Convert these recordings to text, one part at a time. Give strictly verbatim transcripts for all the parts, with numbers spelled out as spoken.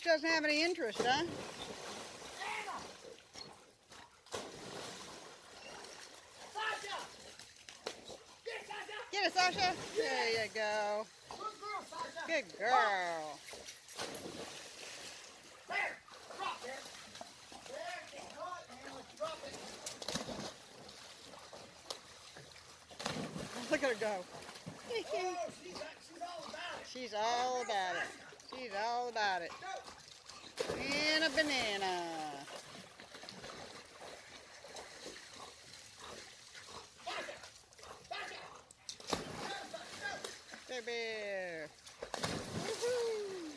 doesn't have any interest, huh? Anna! Sasha! Get Sasha! Get it, Sasha. There you go. Good girl, Sasha. Good girl. There! Drop there. There, get caught, and let's drop it. Look at her go. Oh, she's, she's all about it. She's all about it. She's all about it. Go. And a banana. Sasha! Sasha! Bear bear. Woohoo.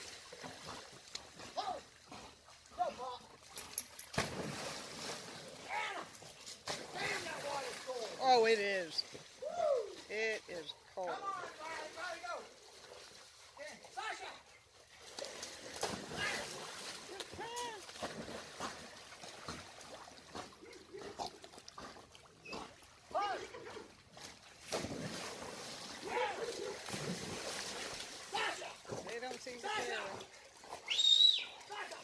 Oh! Go, Pop. Anna! Damn, that water's cold. Oh, it is. Woo! It is cold. Come on, Riley, Riley, go. Here, Sasha! Push! Sasha! They don't seem to Sasha! care. Sasha!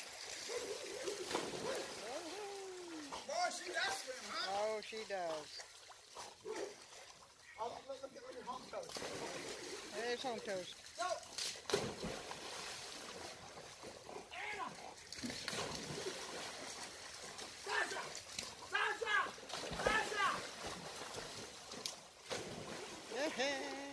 Oh, Boy, she does swim, huh? oh, she does. Oh, look, look at your home coach. There's home toast. Go! Anna! Sasha! Sasha! Sasha! Yeah.